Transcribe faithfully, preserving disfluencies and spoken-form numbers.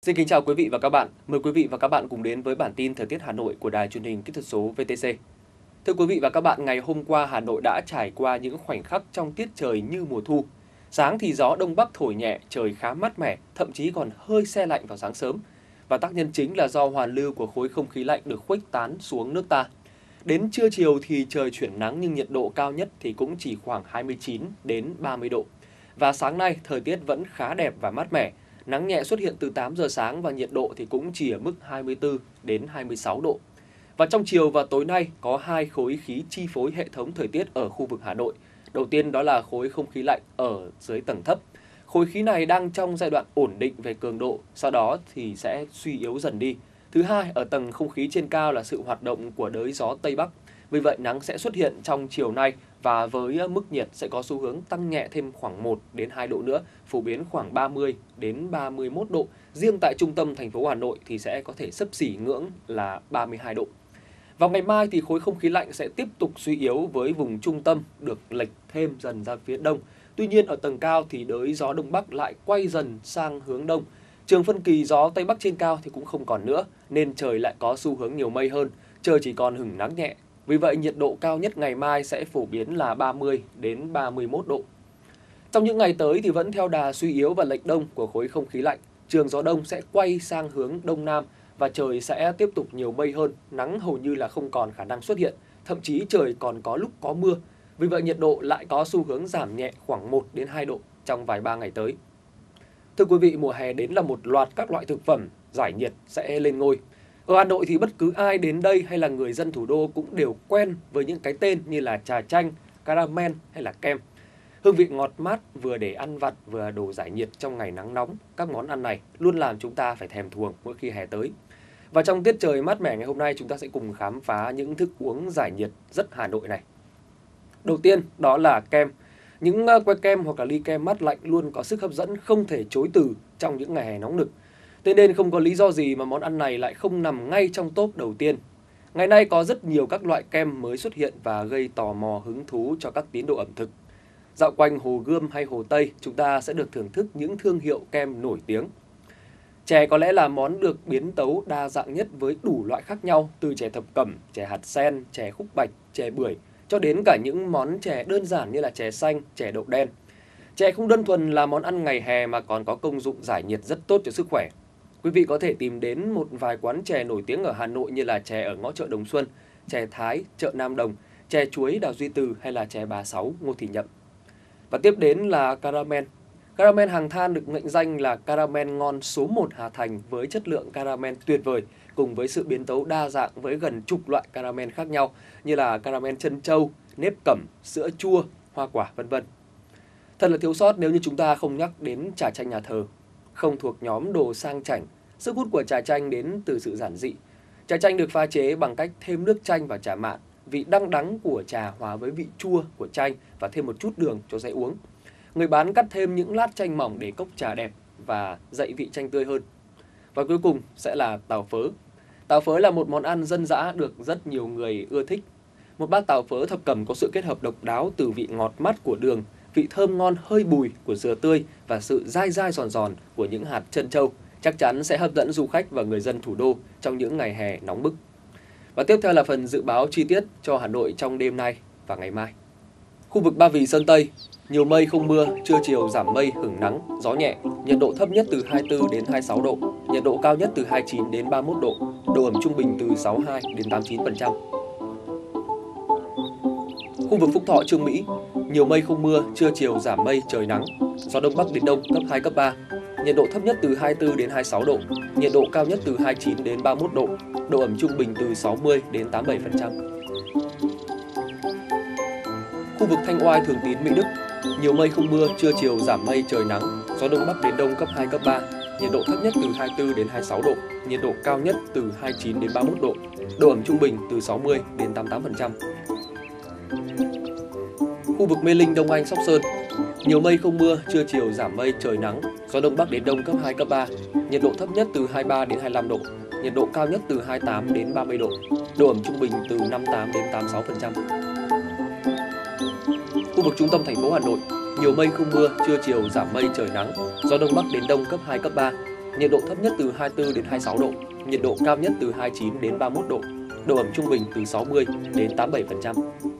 Xin kính chào quý vị và các bạn. Mời quý vị và các bạn cùng đến với bản tin thời tiết Hà Nội của Đài Truyền hình Kỹ thuật số vê tê xê. Thưa quý vị và các bạn, ngày hôm qua Hà Nội đã trải qua những khoảnh khắc trong tiết trời như mùa thu. Sáng thì gió đông bắc thổi nhẹ, trời khá mát mẻ, thậm chí còn hơi se lạnh vào sáng sớm. Và tác nhân chính là do hoàn lưu của khối không khí lạnh được khuếch tán xuống nước ta. Đến trưa chiều thì trời chuyển nắng nhưng nhiệt độ cao nhất thì cũng chỉ khoảng hai mươi chín đến ba mươi độ. Và sáng nay thời tiết vẫn khá đẹp và mát mẻ. Nắng nhẹ xuất hiện từ tám giờ sáng và nhiệt độ thì cũng chỉ ở mức hai mươi tư đến hai mươi sáu độ. Và trong chiều và tối nay có hai khối khí chi phối hệ thống thời tiết ở khu vực Hà Nội. Đầu tiên đó là khối không khí lạnh ở dưới tầng thấp. Khối khí này đang trong giai đoạn ổn định về cường độ, sau đó thì sẽ suy yếu dần đi. Thứ hai, ở tầng không khí trên cao là sự hoạt động của đới gió Tây Bắc. Vì vậy nắng sẽ xuất hiện trong chiều nay và với mức nhiệt sẽ có xu hướng tăng nhẹ thêm khoảng một đến hai độ nữa, phổ biến khoảng ba mươi đến ba mươi mốt độ. Riêng tại trung tâm thành phố Hà Nội thì sẽ có thể xấp xỉ ngưỡng là ba mươi hai độ. Vào ngày mai thì khối không khí lạnh sẽ tiếp tục suy yếu với vùng trung tâm được lệch thêm dần ra phía đông. Tuy nhiên ở tầng cao thì đới gió đông bắc lại quay dần sang hướng đông. Trường phân kỳ gió Tây Bắc trên cao thì cũng không còn nữa nên trời lại có xu hướng nhiều mây hơn, trời chỉ còn hửng nắng nhẹ. Vì vậy nhiệt độ cao nhất ngày mai sẽ phổ biến là ba mươi đến ba mươi mốt độ. Trong những ngày tới thì vẫn theo đà suy yếu và lệch đông của khối không khí lạnh, trường gió đông sẽ quay sang hướng đông nam và trời sẽ tiếp tục nhiều mây hơn, nắng hầu như là không còn khả năng xuất hiện, thậm chí trời còn có lúc có mưa. Vì vậy nhiệt độ lại có xu hướng giảm nhẹ khoảng một đến hai độ trong vài ba ngày tới. Thưa quý vị, mùa hè đến là một loạt các loại thực phẩm giải nhiệt sẽ lên ngôi. Ở Hà Nội thì bất cứ ai đến đây hay là người dân thủ đô cũng đều quen với những cái tên như là trà chanh, caramel hay là kem. Hương vị ngọt mát vừa để ăn vặt vừa đồ giải nhiệt trong ngày nắng nóng, các món ăn này luôn làm chúng ta phải thèm thuồng mỗi khi hè tới. Và trong tiết trời mát mẻ ngày hôm nay chúng ta sẽ cùng khám phá những thức uống giải nhiệt rất Hà Nội này. Đầu tiên đó là kem. Những que kem hoặc là ly kem mát lạnh luôn có sức hấp dẫn không thể chối từ trong những ngày hè nóng nực. Thế nên không có lý do gì mà món ăn này lại không nằm ngay trong top đầu tiên. Ngày nay có rất nhiều các loại kem mới xuất hiện và gây tò mò hứng thú cho các tín đồ ẩm thực. Dạo quanh Hồ Gươm hay Hồ Tây, chúng ta sẽ được thưởng thức những thương hiệu kem nổi tiếng. Chè có lẽ là món được biến tấu đa dạng nhất với đủ loại khác nhau, từ chè thập cẩm, chè hạt sen, chè khúc bạch, chè bưởi, cho đến cả những món chè đơn giản như là chè xanh, chè đậu đen. Chè không đơn thuần là món ăn ngày hè mà còn có công dụng giải nhiệt rất tốt cho sức khỏe. Quý vị có thể tìm đến một vài quán chè nổi tiếng ở Hà Nội như là chè ở ngõ chợ Đồng Xuân, chè Thái, chợ Nam Đồng, chè chuối Đào Duy Từ hay là chè Bà Sáu, Ngô Thị Nhậm. Và tiếp đến là caramel. Caramel hàng than được mệnh danh là caramel ngon số một Hà Thành với chất lượng caramel tuyệt vời cùng với sự biến tấu đa dạng với gần chục loại caramel khác nhau như là caramel trân châu, nếp cẩm, sữa chua, hoa quả vân vân. Thật là thiếu sót nếu như chúng ta không nhắc đến trà chanh nhà thờ. Không thuộc nhóm đồ sang chảnh, sức hút của trà chanh đến từ sự giản dị. Trà chanh được pha chế bằng cách thêm nước chanh và trà mạn, vị đăng đắng của trà hòa với vị chua của chanh và thêm một chút đường cho dễ uống. Người bán cắt thêm những lát chanh mỏng để cốc trà đẹp và dậy vị chanh tươi hơn. Và cuối cùng sẽ là tàu phớ. Tàu phớ là một món ăn dân dã được rất nhiều người ưa thích. Một bát tàu phớ thập cẩm có sự kết hợp độc đáo từ vị ngọt mát của đường, vị thơm ngon hơi bùi của dừa tươi và sự dai dai giòn giòn của những hạt trân châu chắc chắn sẽ hấp dẫn du khách và người dân thủ đô trong những ngày hè nóng bức. Và tiếp theo là phần dự báo chi tiết cho Hà Nội trong đêm nay và ngày mai. Khu vực Ba Vì Sơn Tây, nhiều mây không mưa, trưa chiều giảm mây hửng nắng, gió nhẹ, nhiệt độ thấp nhất từ hai mươi tư đến hai mươi sáu độ, nhiệt độ cao nhất từ hai mươi chín đến ba mươi mốt độ, độ ẩm trung bình từ sáu mươi hai đến tám mươi chín phần trăm. Khu vực Phúc Thọ Chương Mỹ, nhiều mây không mưa, trưa chiều giảm mây trời nắng, gió đông bắc đến đông cấp hai cấp ba, nhiệt độ thấp nhất từ hai mươi tư đến hai mươi sáu độ, nhiệt độ cao nhất từ hai mươi chín đến ba mươi mốt độ, độ ẩm trung bình từ sáu mươi đến tám mươi bảy phần trăm. Khu vực Thanh Oai Thường Tín Mỹ Đức, nhiều mây không mưa, trưa chiều giảm mây trời nắng, gió đông bắc đến đông cấp hai cấp ba, nhiệt độ thấp nhất từ hai mươi tư đến hai mươi sáu độ, nhiệt độ cao nhất từ hai mươi chín đến ba mươi mốt độ, độ ẩm trung bình từ sáu mươi đến tám mươi tám phần trăm. Khu vực Mê Linh Đông Anh Sóc Sơn, nhiều mây không mưa, trưa chiều giảm mây trời nắng, gió đông bắc đến đông cấp hai cấp ba, nhiệt độ thấp nhất từ hai mươi ba đến hai mươi lăm độ, nhiệt độ cao nhất từ hai mươi tám đến ba mươi độ, độ ẩm trung bình từ năm mươi tám đến tám mươi sáu phần trăm. Khu vực trung tâm thành phố Hà Nội, nhiều mây không mưa, trưa chiều giảm mây trời nắng, gió đông bắc đến đông cấp hai cấp ba, nhiệt độ thấp nhất từ hai mươi tư đến hai mươi sáu độ, nhiệt độ cao nhất từ hai mươi chín đến ba mươi mốt độ, độ ẩm trung bình từ sáu mươi đến tám mươi bảy phần trăm.